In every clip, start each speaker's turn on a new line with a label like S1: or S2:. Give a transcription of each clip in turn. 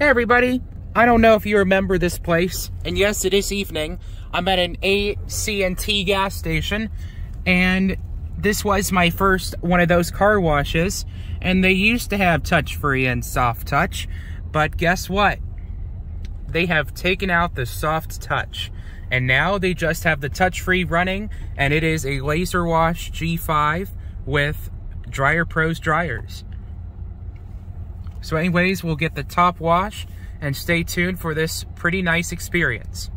S1: everybody, I don't know if you remember this place, and yes, it is evening. I'm at an A&T Gas Station, and this was my first one of those car washes, and they used to have touch-free and soft touch, but guess what? They have taken out the soft touch, and now they just have the touch-free running, and it is a Laserwash G5 with Dryer Pros dryers. So anyways, we'll get the top wash, and stay tuned for this pretty nice experience.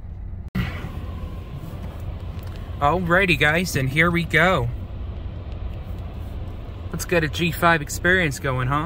S1: Alrighty guys, and here we go. Let's get a G5 experience going, huh?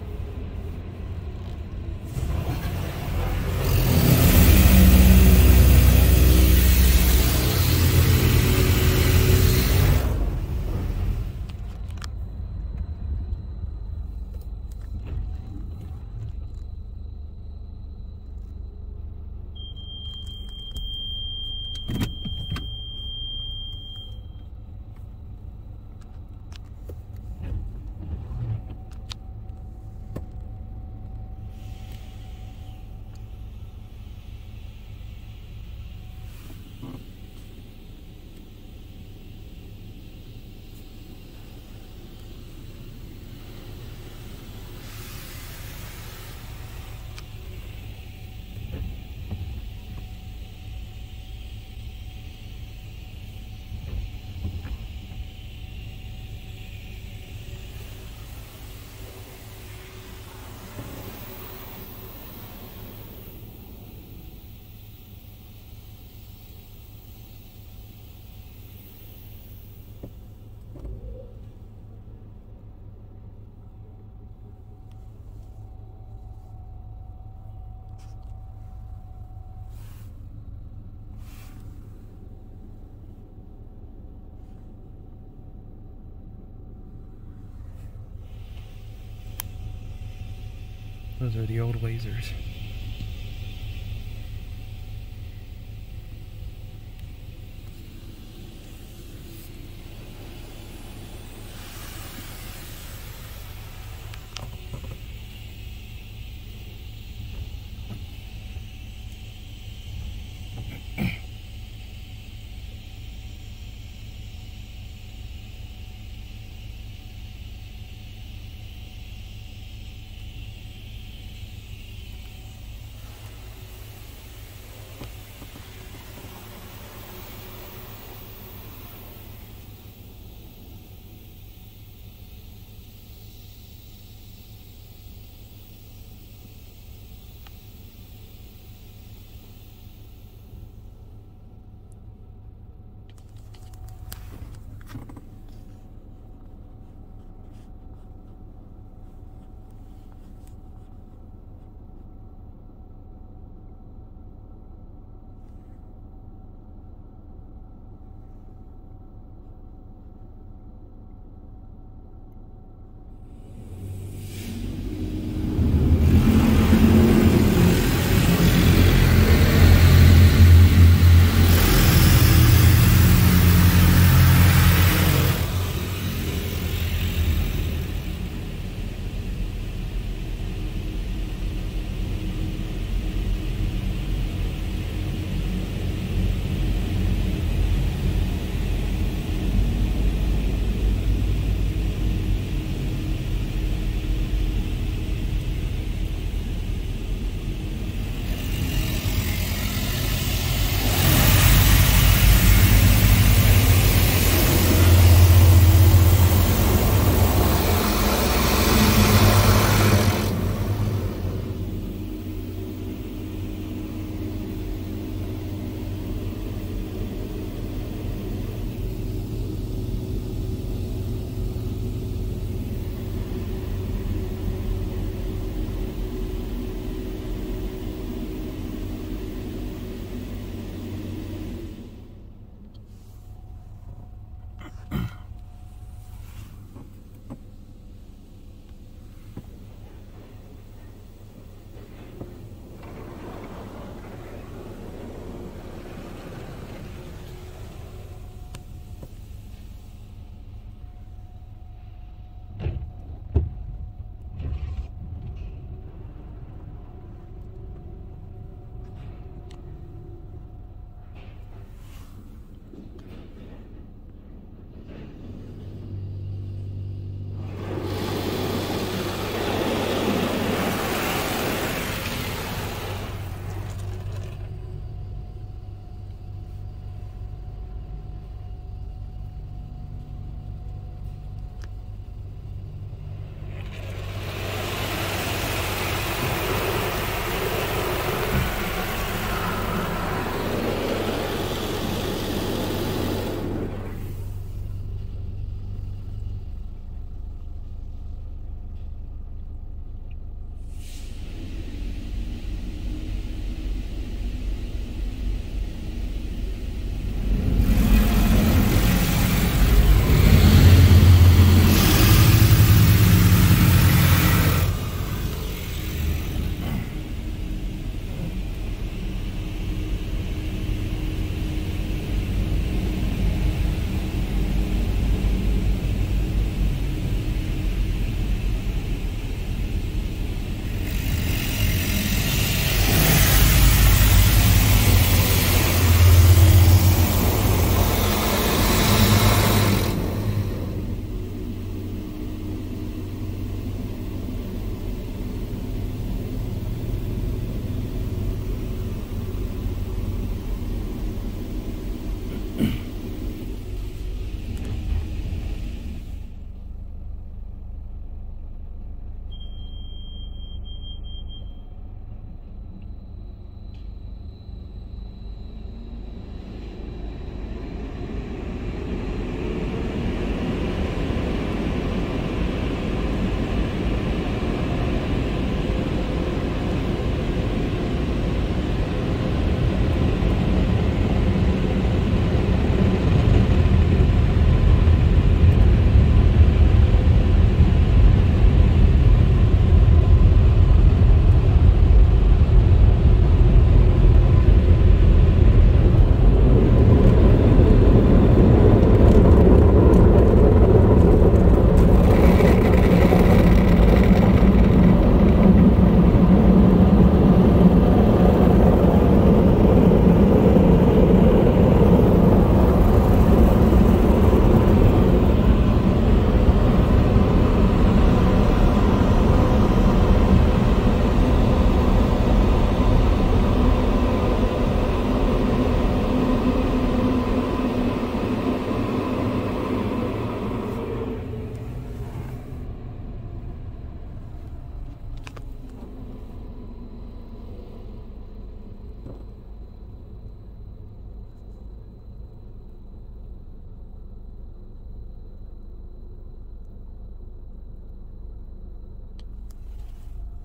S1: Those are the old lasers.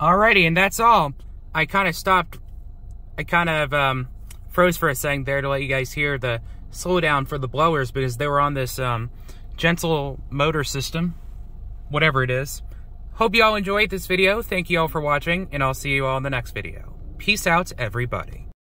S1: Alrighty, and that's all. I kind of froze for a second there to let you guys hear the slowdown for the blowers because they were on this gentle motor system, whatever it is. Hope you all enjoyed this video. Thank you all for watching, and I'll see you all in the next video. Peace out, everybody.